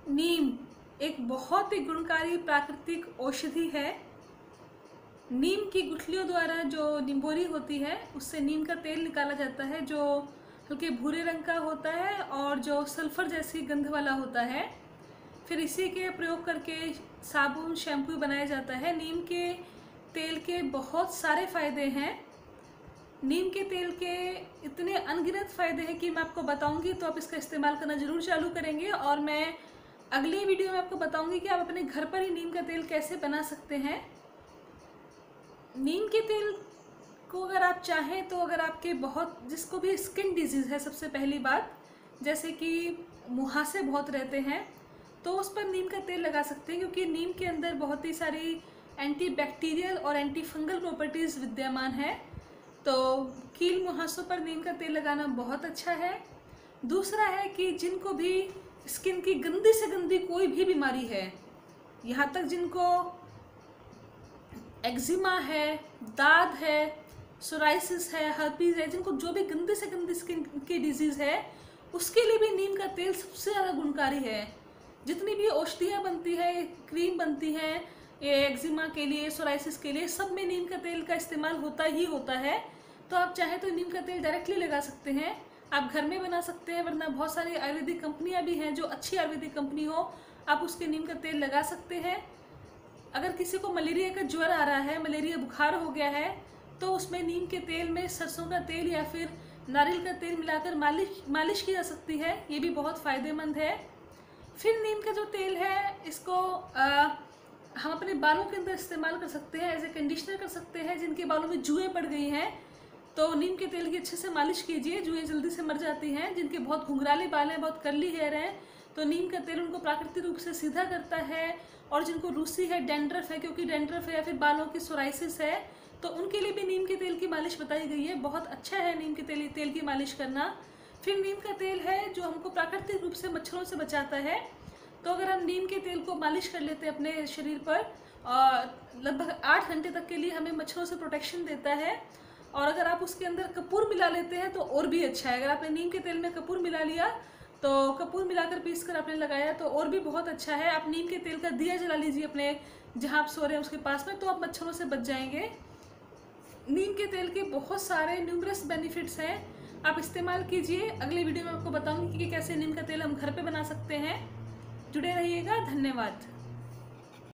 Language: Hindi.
नीम एक बहुत ही गुणकारी प्राकृतिक औषधि है। नीम की गुठलियों द्वारा जो निम्बोरी होती है उससे नीम का तेल निकाला जाता है, जो हल्के भूरे रंग का होता है और जो सल्फर जैसी गंध वाला होता है। फिर इसी के प्रयोग करके साबुन शैम्पू बनाया जाता है। नीम के तेल के बहुत सारे फ़ायदे हैं। नीम के तेल के इतने अनगिनत फ़ायदे हैं कि मैं आपको बताऊंगी तो आप इसका इस्तेमाल करना ज़रूर चालू करेंगे। और मैं अगली वीडियो में आपको बताऊंगी कि आप अपने घर पर ही नीम का तेल कैसे बना सकते हैं। नीम के तेल को अगर आप चाहें तो अगर आपके जिसको भी स्किन डिजीज़ है, सबसे पहली बात जैसे कि मुहासे बहुत रहते हैं तो उस पर नीम का तेल लगा सकते हैं, क्योंकि नीम के अंदर बहुत ही सारी एंटी बैक्टीरियल और एंटी फंगल प्रॉपर्टीज़ विद्यमान है। तो कील मुहासों पर नीम का तेल लगाना बहुत अच्छा है। दूसरा है कि जिनको भी स्किन की गंदी से गंदी कोई भी बीमारी है, यहाँ तक जिनको एक्जिमा है, दाद है, सोराइसिस है, हर्पीज है, जिनको जो भी गंदी से गंदी स्किन की डिजीज़ है उसके लिए भी नीम का तेल सबसे ज़्यादा गुणकारी है। जितनी भी औषधियाँ बनती है, क्रीम बनती है, ये एक्जिमा के लिए, सोराइसिस के लिए, सब में नीम का तेल का इस्तेमाल होता ही होता है। तो आप चाहे तो नीम का तेल डायरेक्टली लगा सकते हैं, आप घर में बना सकते हैं, वरना बहुत सारी आयुर्वेदिक कंपनियां भी हैं जो अच्छी आयुर्वेदिक कंपनी हो, आप उसके नीम का तेल लगा सकते हैं। अगर किसी को मलेरिया का ज्वर आ रहा है, मलेरिया बुखार हो गया है, तो उसमें नीम के तेल में सरसों का तेल या फिर नारियल का तेल मिलाकर मालिश की जा सकती है। ये भी बहुत फ़ायदेमंद है। फिर नीम का जो तेल है इसको हम अपने बालों के अंदर इस्तेमाल कर सकते हैं, एज ए कंडीशनर कर सकते हैं। जिनके बालों में जुएँ पड़ गई हैं तो नीम के तेल की अच्छे से मालिश कीजिए, जुएँ जल्दी से मर जाती हैं। जिनके बहुत घुंघराले बाल हैं, बहुत कर्ली हेयर हैं, तो नीम का तेल उनको प्राकृतिक रूप से सीधा करता है। और जिनको रूसी है, डेंड्रफ है, क्योंकि डेंड्रफ है या फिर बालों की सोराइसिस है, तो उनके लिए भी नीम के तेल की मालिश बताई गई है। बहुत अच्छा है नीम के तेल की मालिश करना। फिर नीम का तेल है जो हमको प्राकृतिक रूप से मच्छरों से बचाता है। तो अगर हम नीम के तेल को मालिश कर लेते हैं अपने शरीर पर, और लगभग 8 घंटे तक के लिए हमें मच्छरों से प्रोटेक्शन देता है। और अगर आप उसके अंदर कपूर मिला लेते हैं तो और भी अच्छा है। अगर आपने नीम के तेल में कपूर मिला लिया तो कपूर मिलाकर पीस कर आपने लगाया तो और भी बहुत अच्छा है। आप नीम के तेल का दिया जला लीजिए अपने जहाँ आप सो रहे हैं उसके पास में, तो आप मच्छरों से बच जाएंगे। नीम के तेल के बहुत सारे न्यूमरस बेनिफिट्स हैं, आप इस्तेमाल कीजिए। अगले वीडियो में आपको बताऊंगी कि कैसे नीम का तेल हम घर पे बना सकते हैं। जुड़े रहिएगा। धन्यवाद।